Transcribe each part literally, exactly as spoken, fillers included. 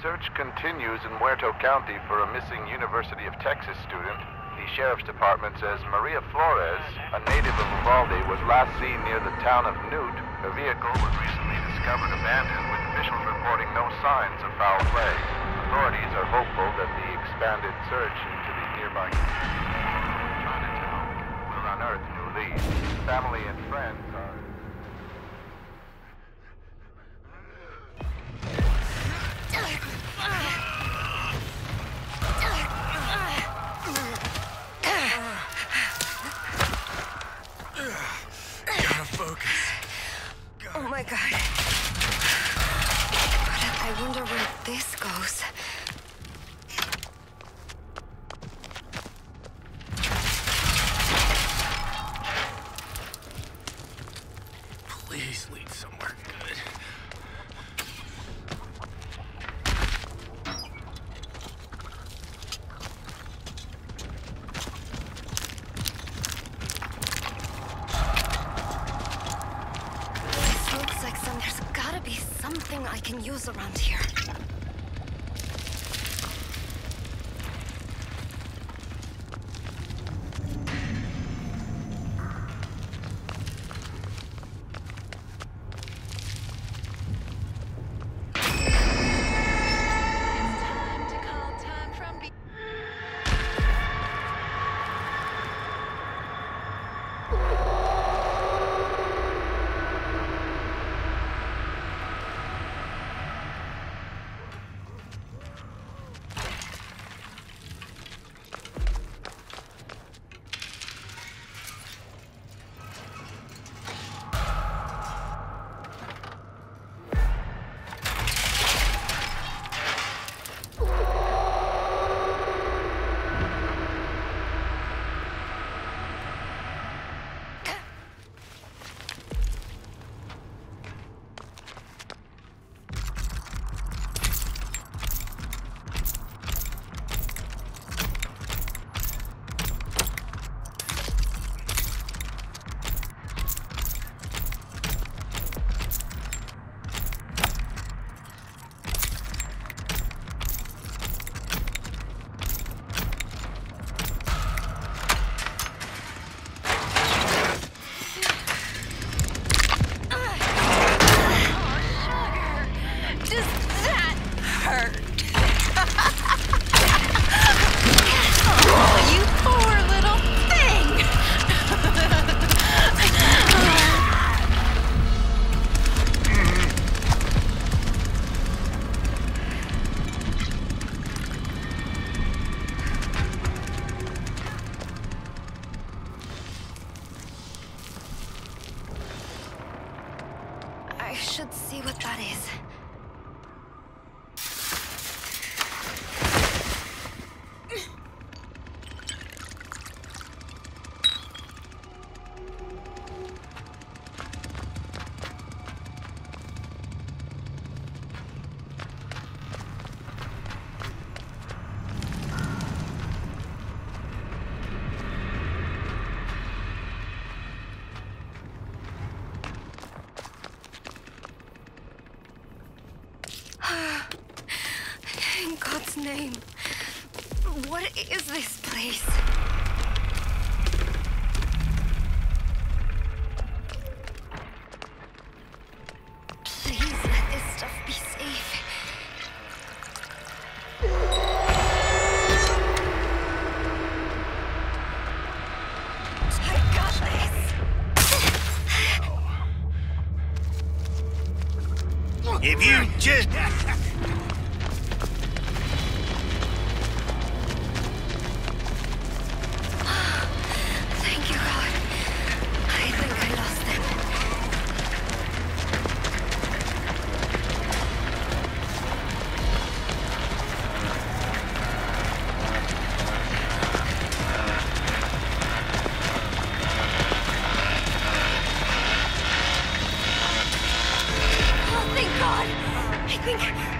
search continues in Muerto County for a missing University of Texas student. The Sheriff's Department says Maria Flores, a native of Uvalde, was last seen near the town of Newt. Her vehicle was recently discovered abandoned, with officials reporting no signs of foul play. Authorities are hopeful that the expanded search into the nearby Chinatown will unearth new leads. Family and friends are... Oh my god. But I wonder where this goes. Please lead somewhere good. Something I can use around here. I should see what that is. In God's name, what is this place? Please let this stuff be safe. I got this. If you just... Thank you, God. I think I lost them. Oh, thank God. I think...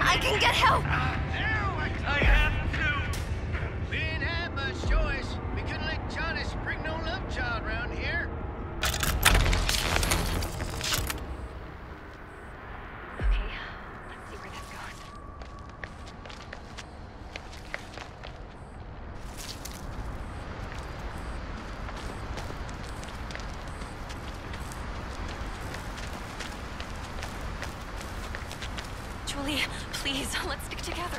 Julie, please, let's stick together.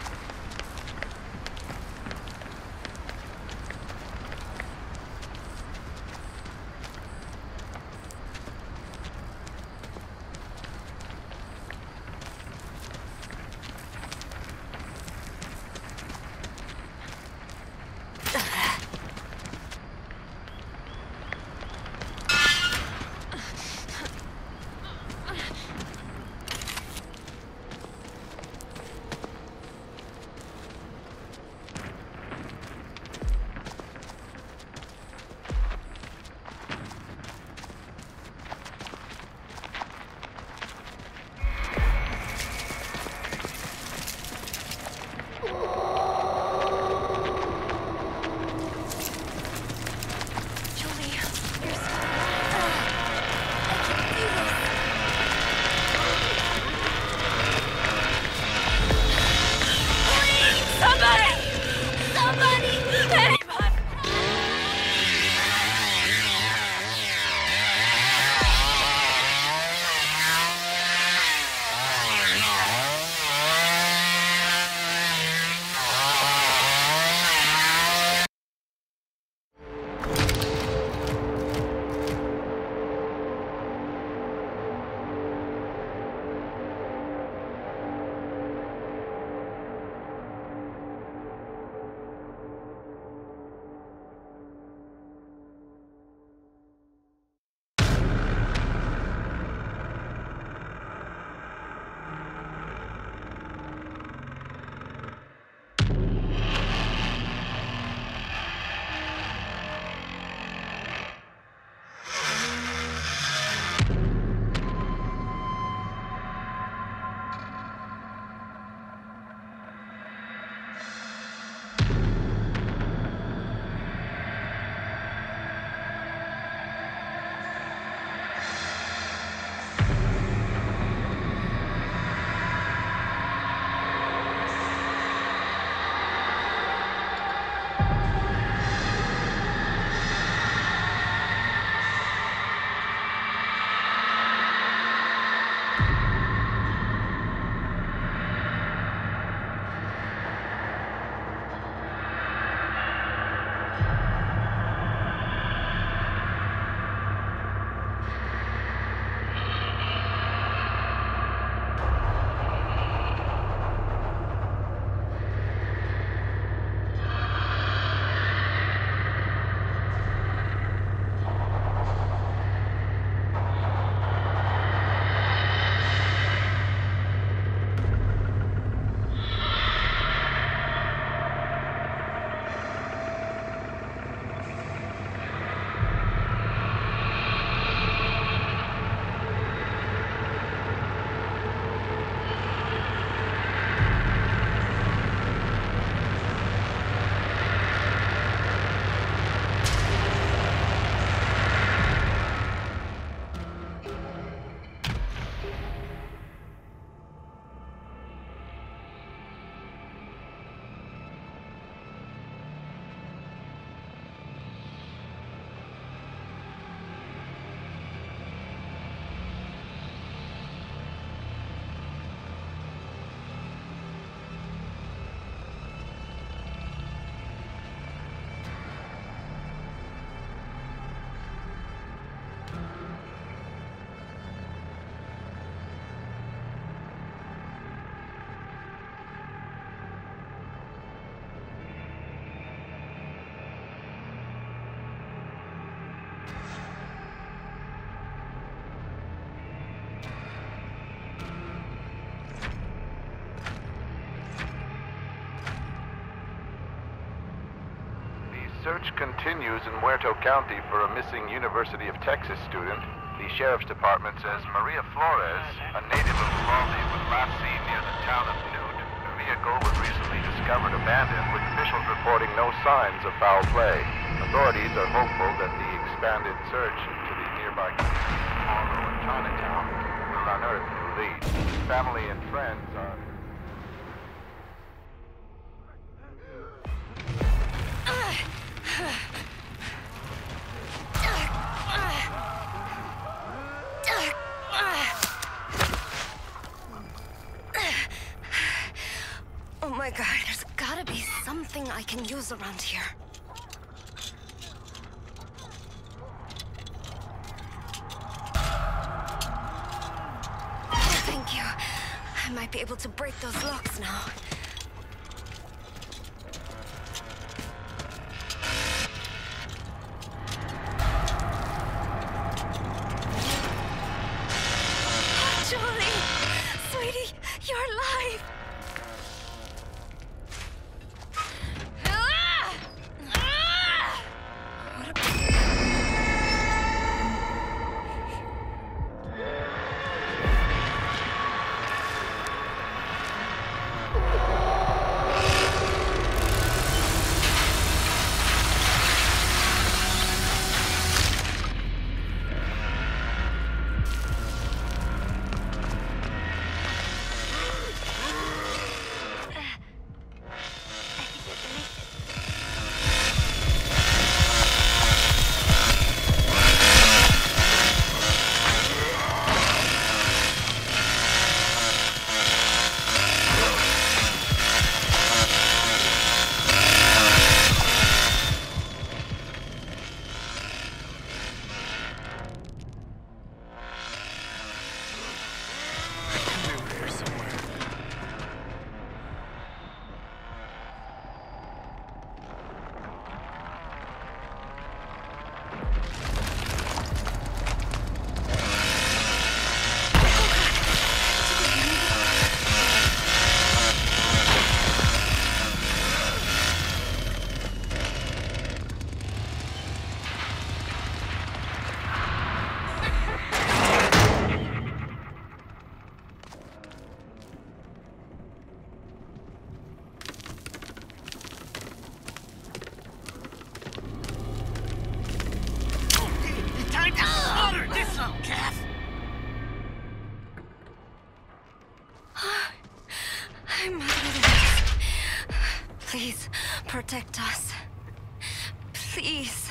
Search continues in Muerto County for a missing University of Texas student. The Sheriff's Department says Maria Flores, a native of Uvalde, was last seen near the town of Newt. Her vehicle was recently discovered abandoned, with officials reporting no signs of foul play. Authorities are hopeful that the expanded search into the nearby communities of Morrow and Chinatown will unearth new leads. Family and friends are... Ugh. I can use around here. Thank you. I might be able to break those locks now. Julie! Sweetie, you're alive! Ah! Ah! What a... I'm out of this. Please, protect us. Please.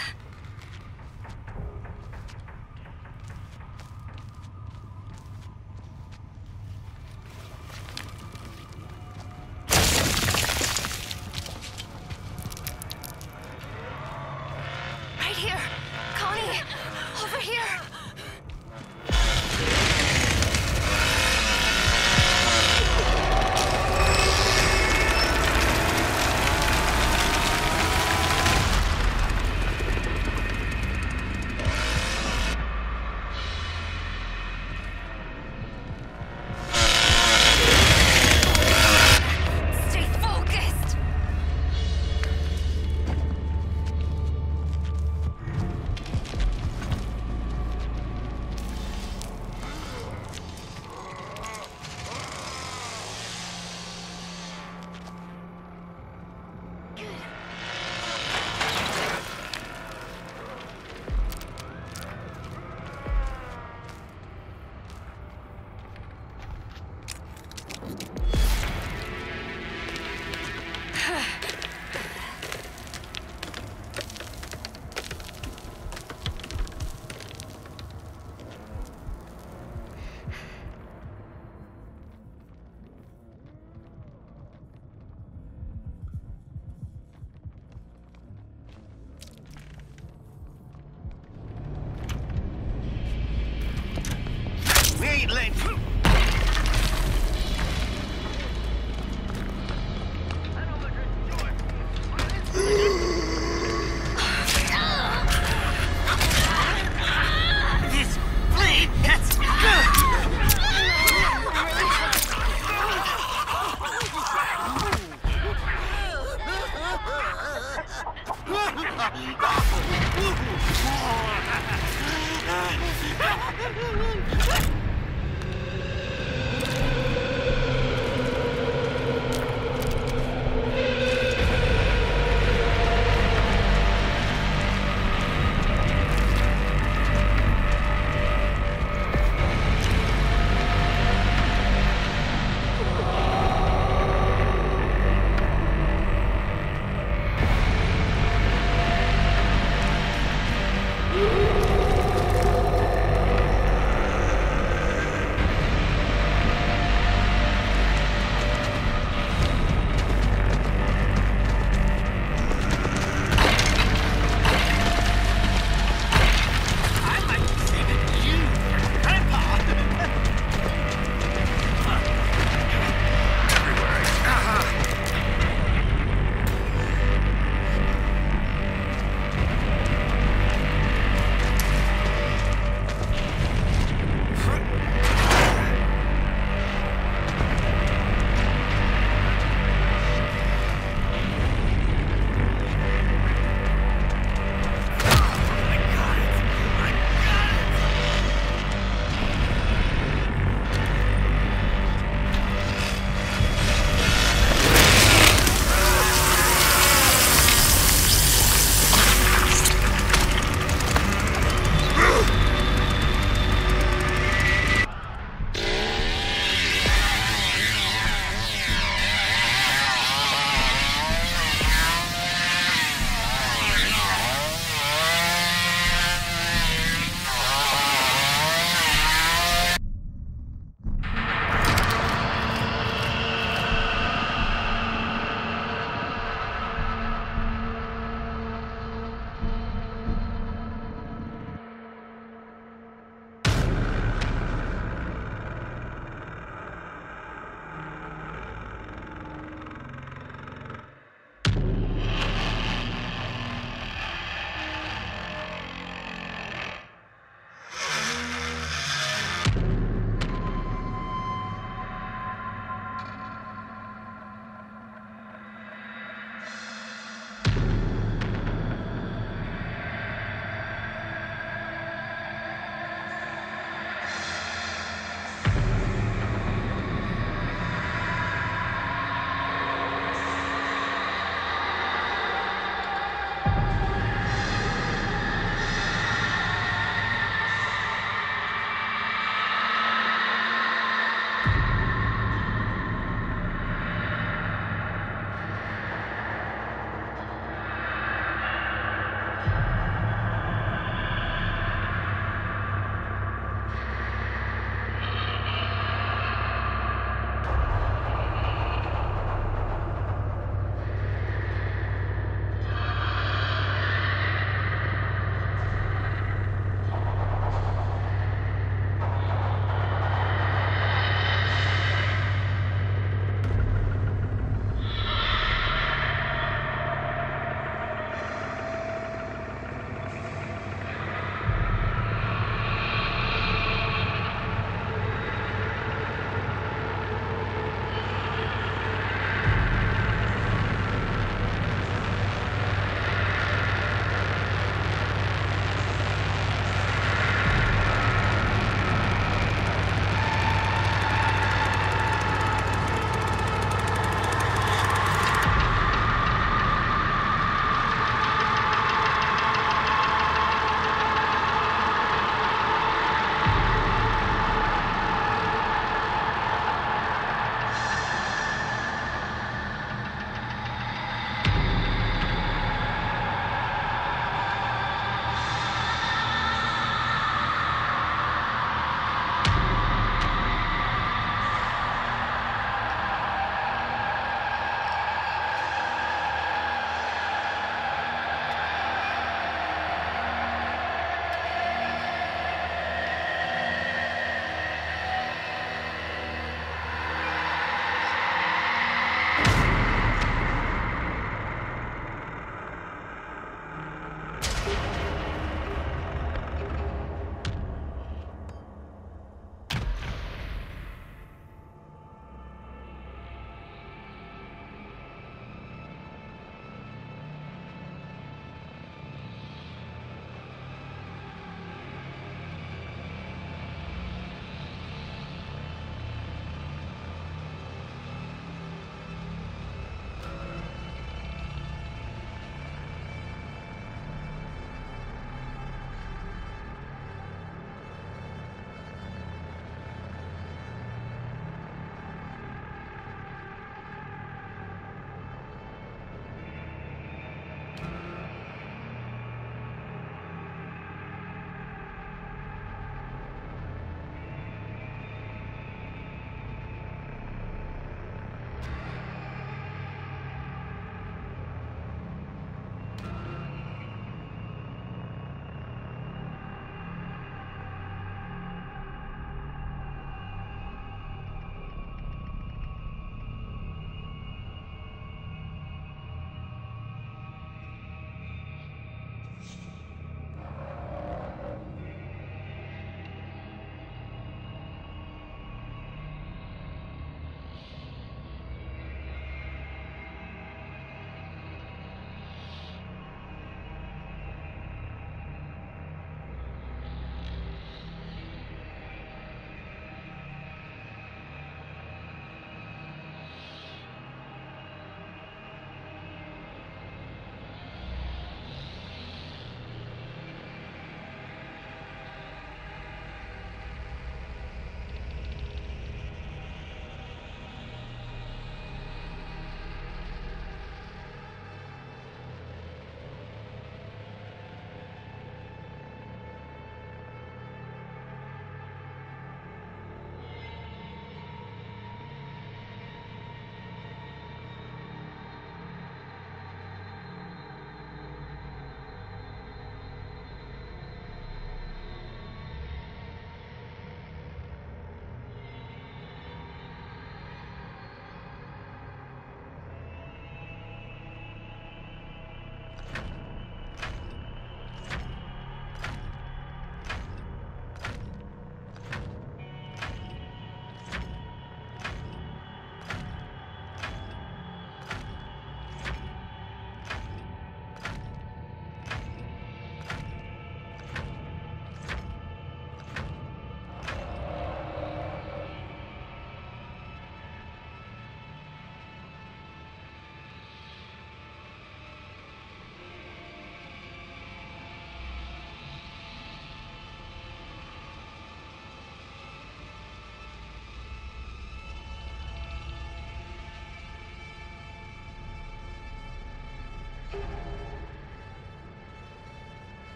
Right here. Connie, over here. We ain't late. This blade, that's good.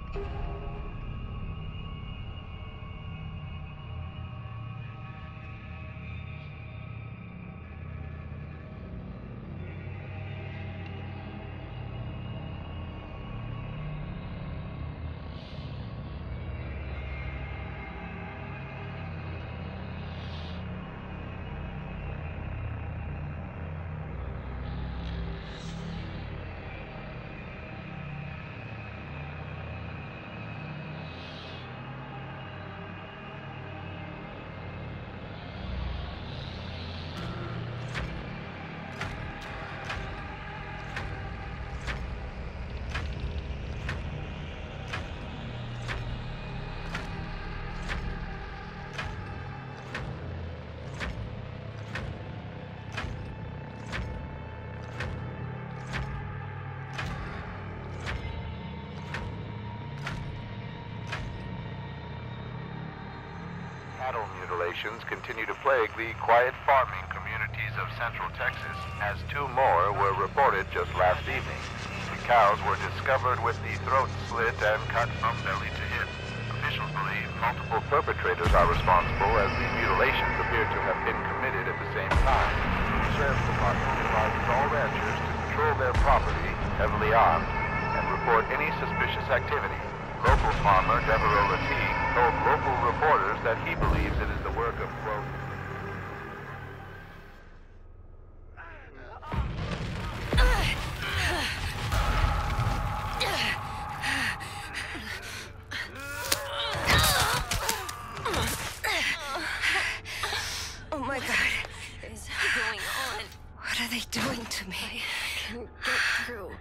Cattle mutilations continue to plague the quiet farming communities of central Texas, as two more were reported just last evening. The cows were discovered with the throats slit and cut from belly to hip. Officials believe multiple perpetrators are responsible, as the mutilations appear to have been committed at the same time. The Sheriff's Department advises all ranchers to patrol their property, heavily armed, and report any suspicious activity. Local farmer Devereaux Lateef told local reporters that he believes it is the work of, quote, oh my God. What is going on? What are they doing to me? I can't get through.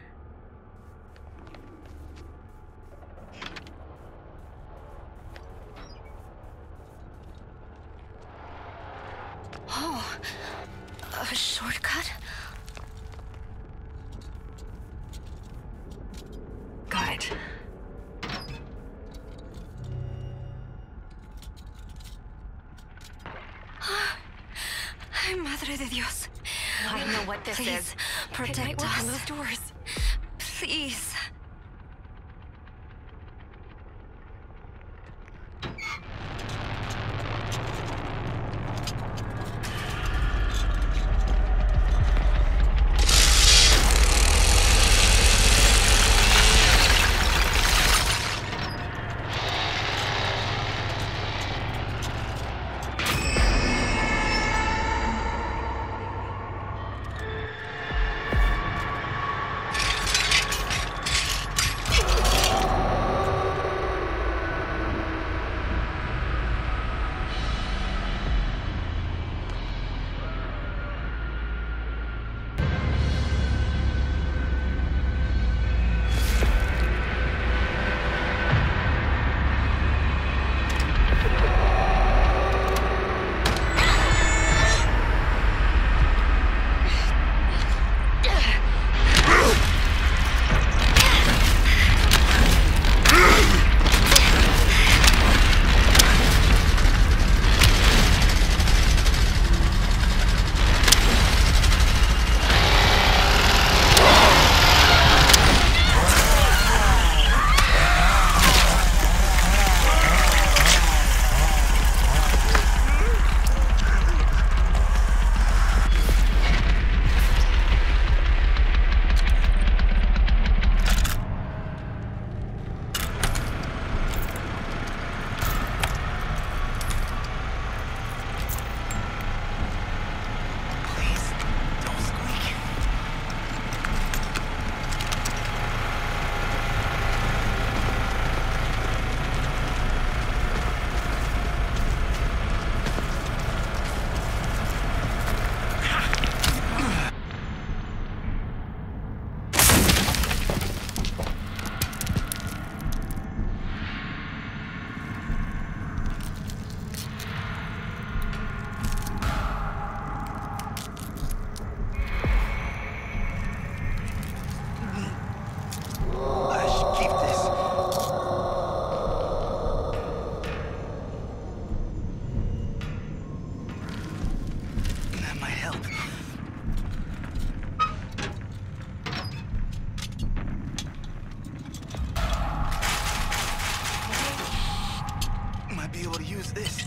Oh, a shortcut? Got it. Ay, Madre de Dios. I know what this Please, is. protect it might work us. on those doors. Please. this?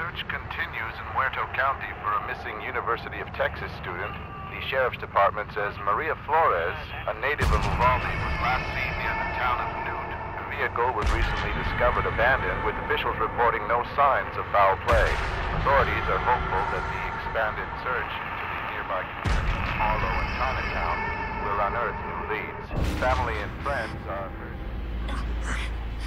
search continues in Muerto County for a missing University of Texas student. The sheriff's department says Maria Flores, a native of Uvalde, was last seen near the town of Newt. The vehicle was recently discovered abandoned, with officials reporting no signs of foul play. Authorities are hopeful that the expanded search into the nearby communities of Harlow and Chinatown will unearth new leads. Family and friends are urged.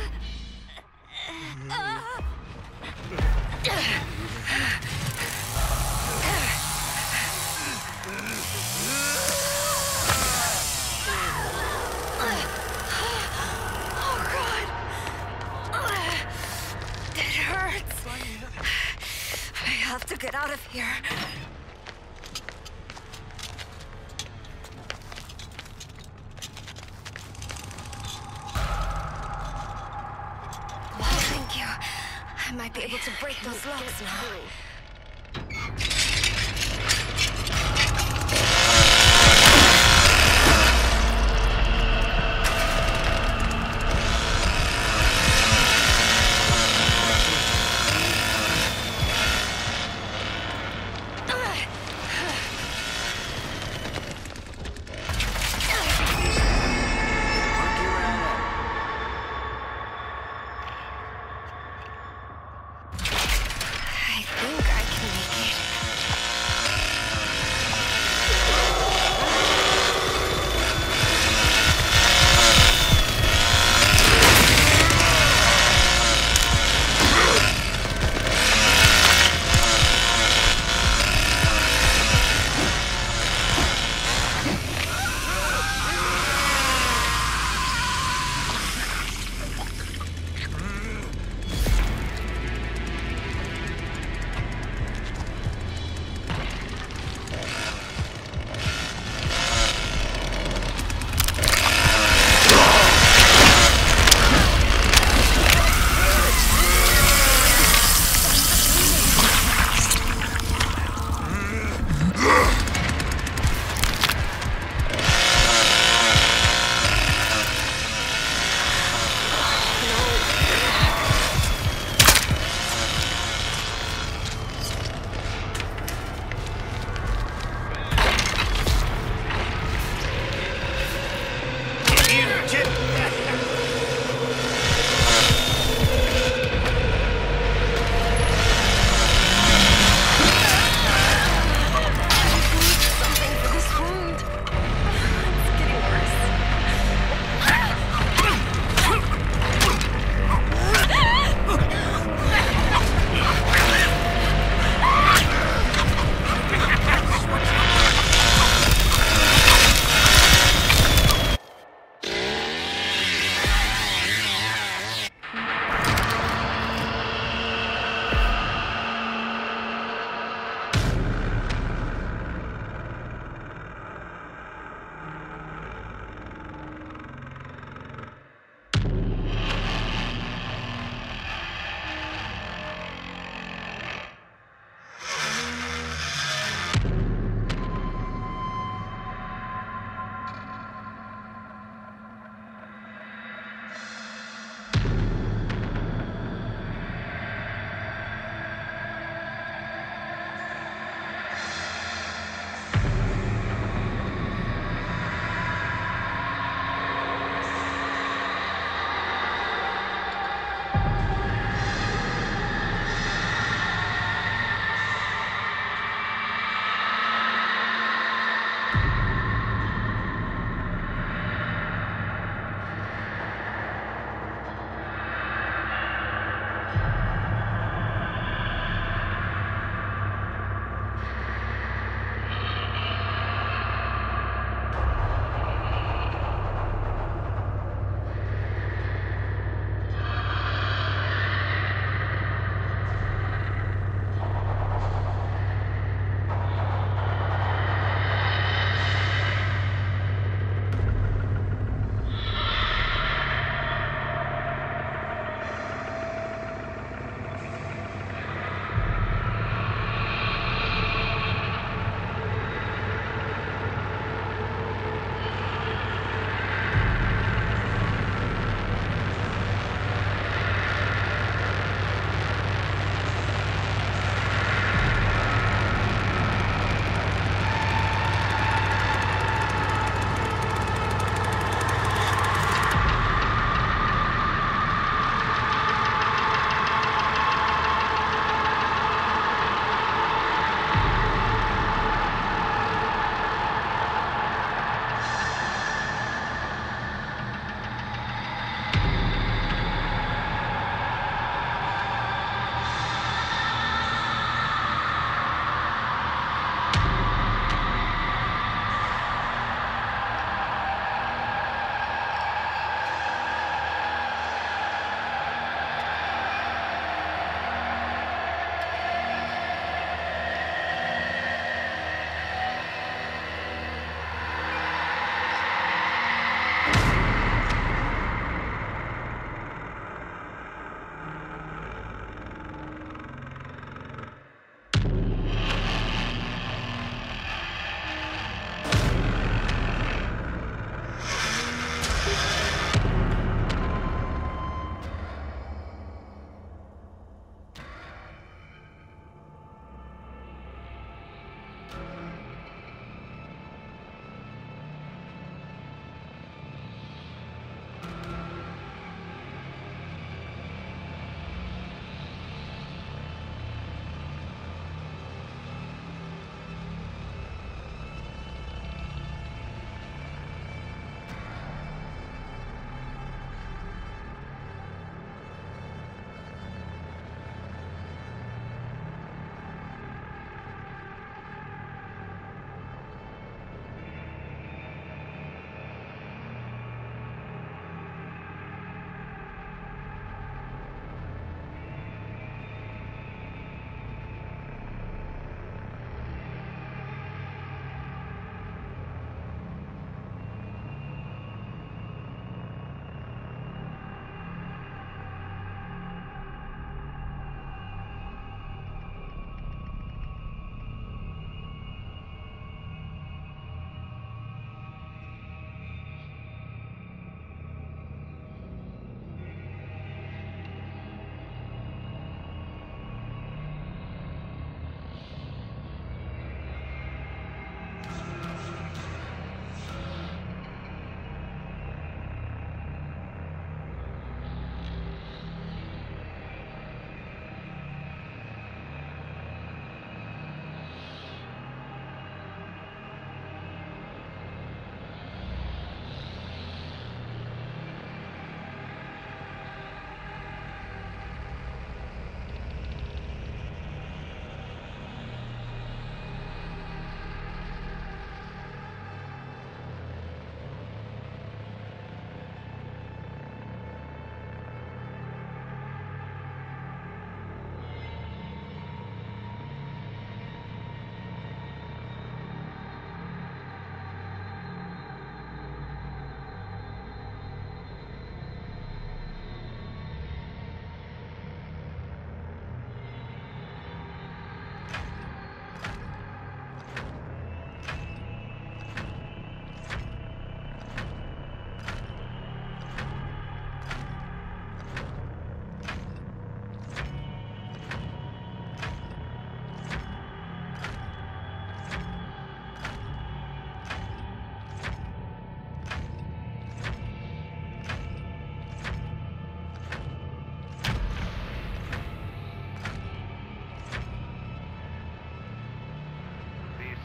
I have to get out of here. Wow, thank you. I might be able to break those locks now. I think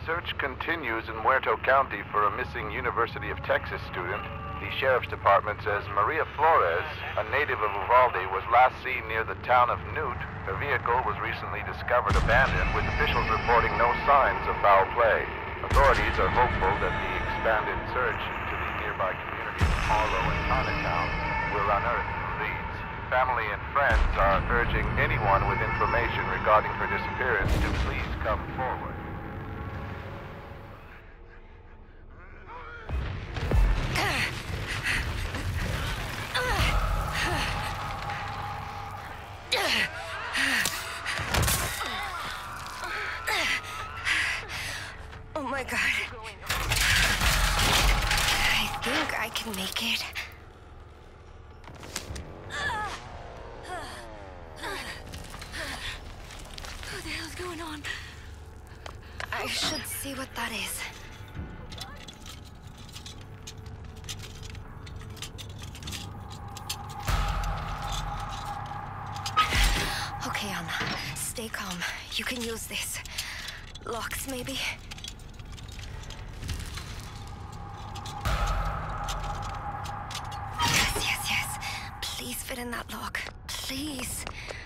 search continues in Muerto County for a missing University of Texas student. The Sheriff's Department says Maria Flores, a native of Uvalde, was last seen near the town of Newt. Her vehicle was recently discovered abandoned, with officials reporting no signs of foul play. Authorities are hopeful that the expanded search into the nearby communities of Harlow and Chinatown will unearth leads. Family and friends are urging anyone with information regarding her disappearance to please come forward. Oh my God. I think I can make it. What the hell's going on? I should see what that is. Okay, Anna. Stay calm. You can use this. Locks, maybe? Yes, yes, yes. Please fit in that lock. Please.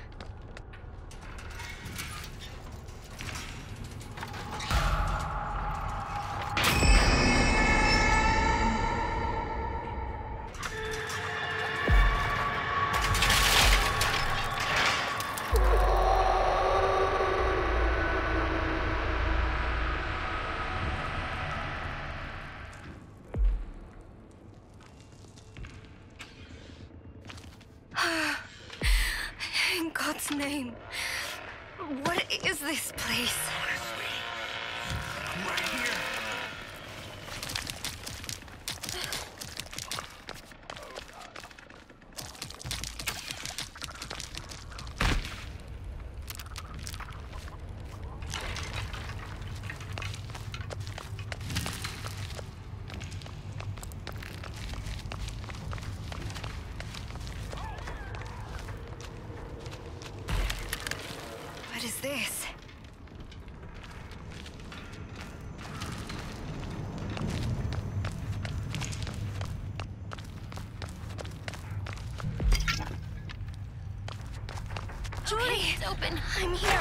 In God's name, what is this place? Honestly, I'm right here. What is this? Julie, Okay, it's open. I'm here.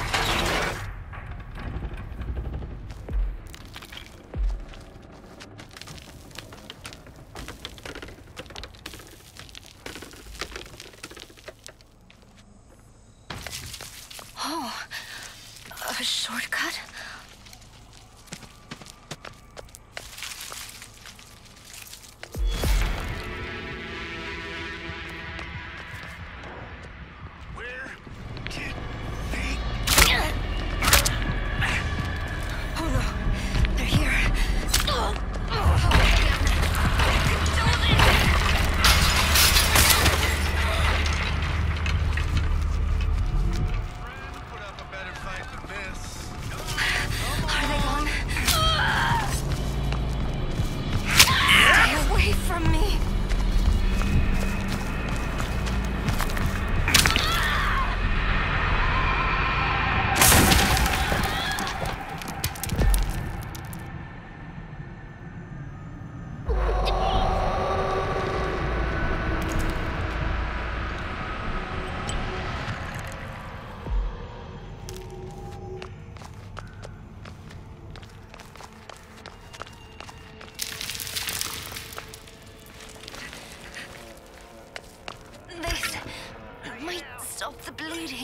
Oh, a shortcut? Where did they... Oh no, they're here. Oh, Put up a better fight than this. are they gone? Stay away from me. This might stop the bleeding.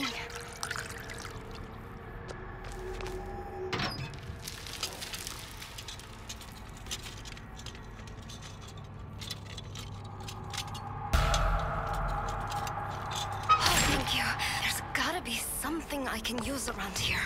Oh, thank you. There's gotta be something I can use around here.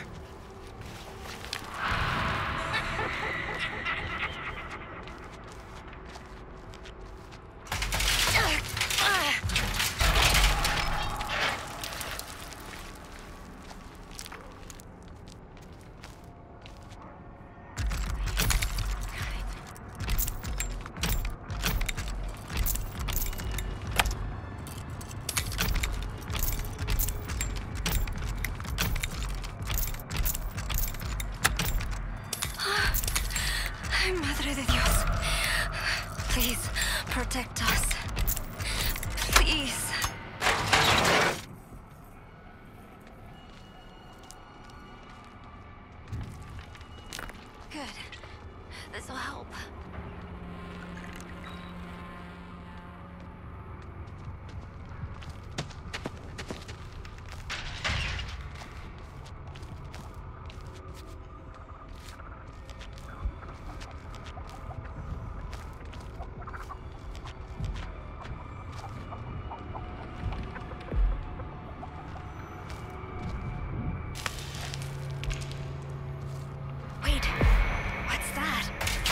protect us. Please. Good. This'll help. Wait, what's that?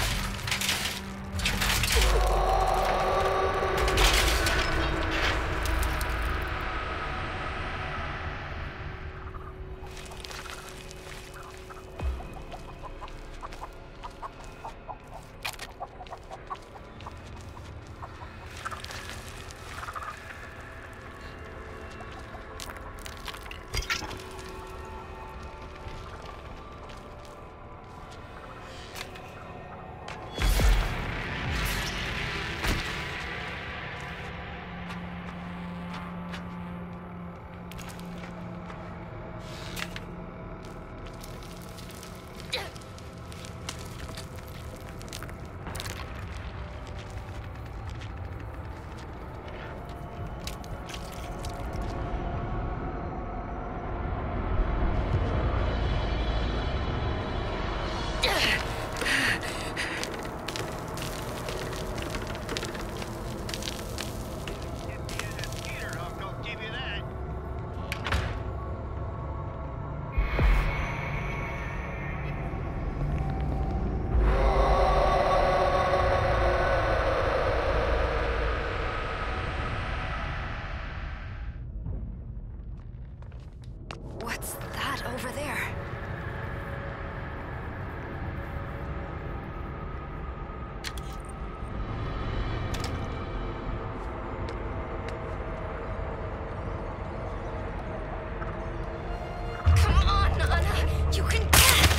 What's that over there? Come on, Anna! You can do it!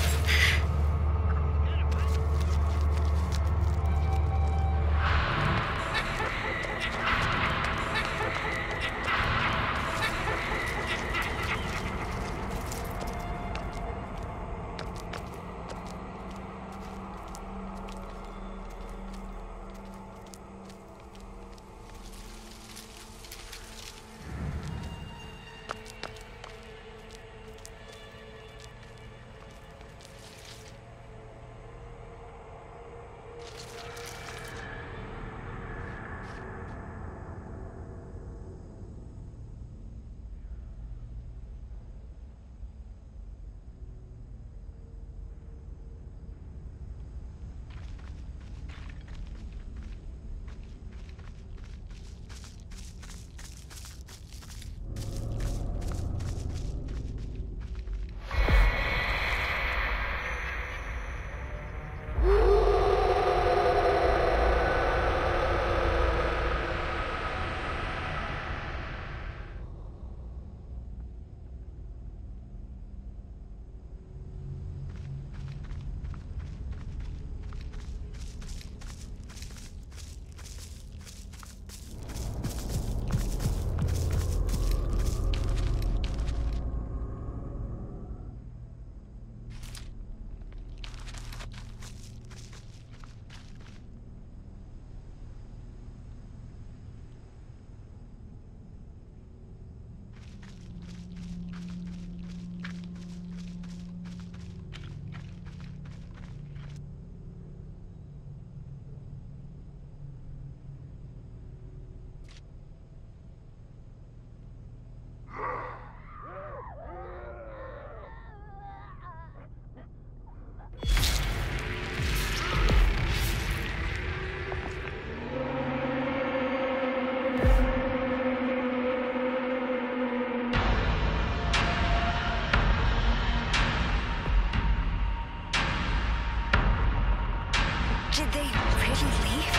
Did they really leave?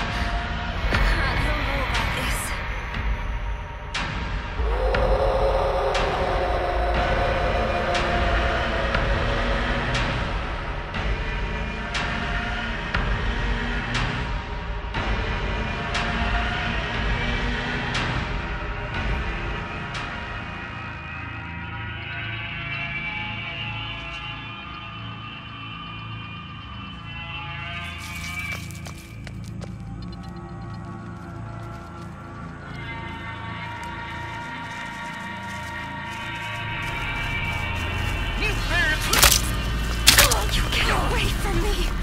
I don't know about this. me.